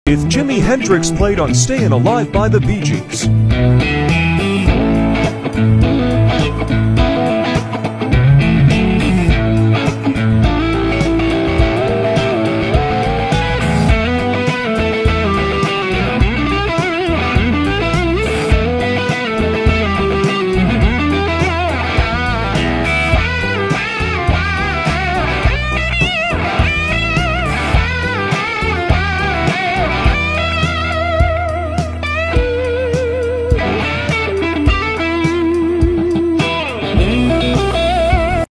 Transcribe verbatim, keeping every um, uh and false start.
If Jimi Hendrix played on Stayin' Alive by the Bee Gees.